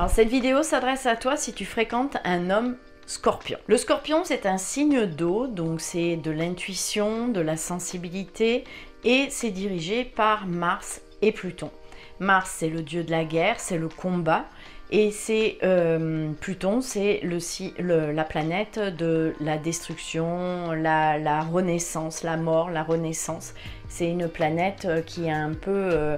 Alors cette vidéo s'adresse à toi si tu fréquentes un homme scorpion. Le scorpion, c'est un signe d'eau, donc c'est de l'intuition, de la sensibilité, et c'est dirigé par Mars et Pluton. Mars, c'est le dieu de la guerre, c'est le combat, et c'est Pluton, c'est la planète de la destruction, la renaissance, la mort, la renaissance. C'est une planète qui est un peu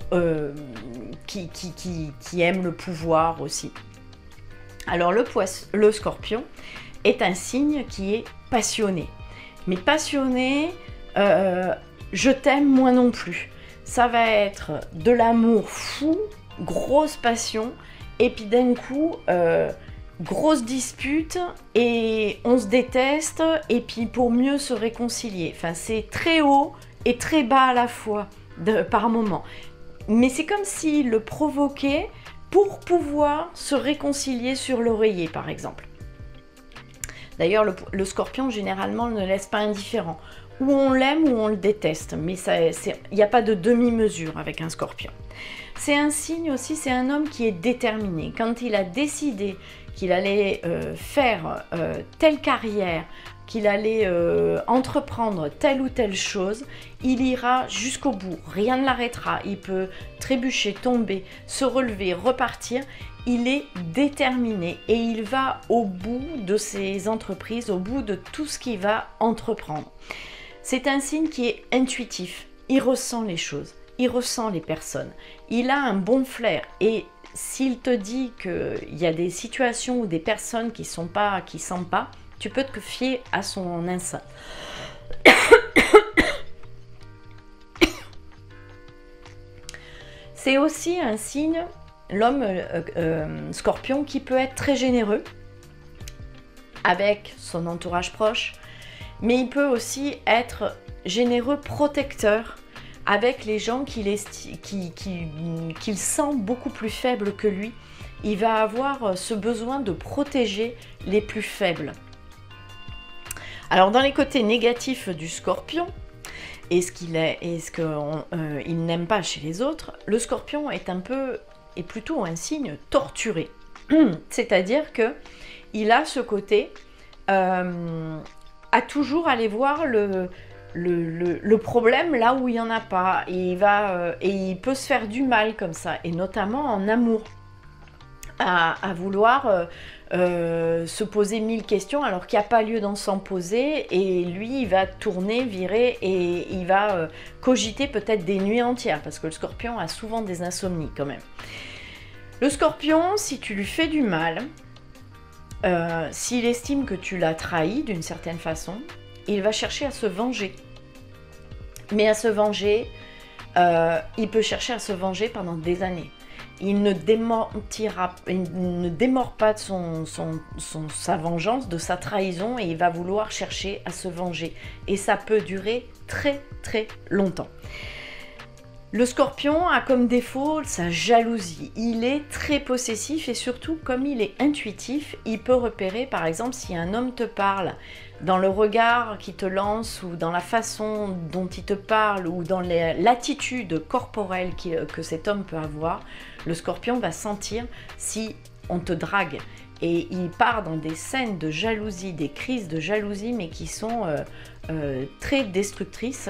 qui aime le pouvoir aussi. Alors le scorpion est un signe qui est passionné. Mais passionné, je t'aime moi non plus. Ça va être de l'amour fou, grosse passion, et puis d'un coup, grosse dispute, et on se déteste, et puis pour mieux se réconcilier. Enfin, c'est très haut et très bas à la fois, par moment. Mais c'est comme s'il le provoquait pour pouvoir se réconcilier sur l'oreiller, par exemple. D'ailleurs, le scorpion, généralement, ne laisse pas indifférent. Ou on l'aime ou on le déteste, mais il n'y a pas de demi-mesure avec un scorpion. C'est un signe aussi, c'est un homme qui est déterminé. Quand il a décidé qu'il allait faire telle carrière, qu'il allait entreprendre telle ou telle chose, il ira jusqu'au bout, rien ne l'arrêtera. Il peut trébucher, tomber, se relever, repartir. Il est déterminé et il va au bout de ses entreprises, au bout de tout ce qu'il va entreprendre. C'est un signe qui est intuitif, il ressent les choses, il ressent les personnes, il a un bon flair, et s'il te dit qu'il y a des situations ou des personnes qui sentent pas, tu peux te fier à son instinct. C'est aussi un signe, l'homme scorpion, qui peut être très généreux avec son entourage proche, mais il peut aussi être généreux protecteur avec les gens qu'il sent beaucoup plus faibles que lui. Il va avoir ce besoin de protéger les plus faibles. Alors dans les côtés négatifs du scorpion, et ce qu'il n'aime pas chez les autres, le scorpion est plutôt un signe torturé. C'est-à-dire que il a ce côté à toujours aller voir le problème là où il n'y en a pas. Et il peut se faire du mal comme ça, et notamment en amour, à vouloir se poser 1000 questions alors qu'il n'y a pas lieu d'en s'en poser, et lui il va tourner, virer, et il va cogiter peut-être des nuits entières, parce que le scorpion a souvent des insomnies quand même. Le scorpion, si tu lui fais du mal, s'il estime que tu l'as trahi d'une certaine façon, il va chercher à se venger. Mais à se venger, il peut chercher à se venger pendant des années. Il ne démord pas de sa vengeance, de sa trahison, et il va vouloir chercher à se venger. Et ça peut durer très très longtemps. Le scorpion a comme défaut sa jalousie. Il est très possessif, et surtout, comme il est intuitif, il peut repérer, par exemple, si un homme te parle, dans le regard qu'il te lance, ou dans la façon dont il te parle, ou dans l'attitude corporelle que cet homme peut avoir, le scorpion va sentir si on te drague. Et il part dans des scènes de jalousie, des crises de jalousie, mais qui sont très destructrices,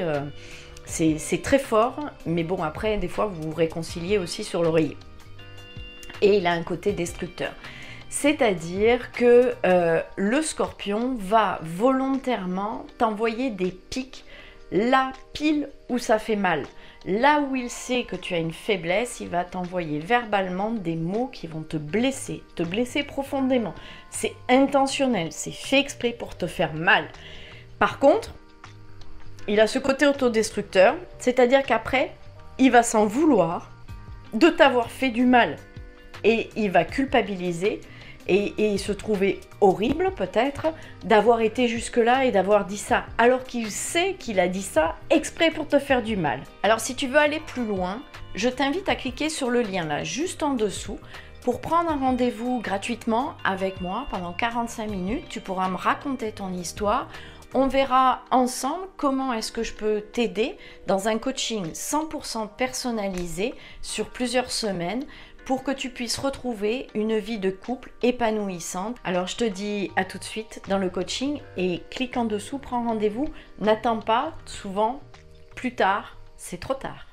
c'est très fort, mais bon, après, des fois, vous vous réconciliez aussi sur l'oreiller. Et il a un côté destructeur. C'est-à-dire que le scorpion va volontairement t'envoyer des pics là, pile où ça fait mal. Là où il sait que tu as une faiblesse, il va t'envoyer verbalement des mots qui vont te blesser profondément. C'est intentionnel, c'est fait exprès pour te faire mal. Par contre, il a ce côté autodestructeur, c'est-à-dire qu'après, il va s'en vouloir de t'avoir fait du mal. Et il va culpabiliser et se trouver horrible peut-être d'avoir été jusque-là et d'avoir dit ça, alors qu'il sait qu'il a dit ça exprès pour te faire du mal. Alors si tu veux aller plus loin, je t'invite à cliquer sur le lien là, juste en dessous, pour prendre un rendez-vous gratuitement avec moi pendant 45 minutes. Tu pourras me raconter ton histoire. On verra ensemble comment est-ce que je peux t'aider dans un coaching 100% personnalisé sur plusieurs semaines pour que tu puisses retrouver une vie de couple épanouissante. Alors je te dis à tout de suite dans le coaching et clique en dessous, prends rendez-vous. N'attends pas, souvent, plus tard, c'est trop tard.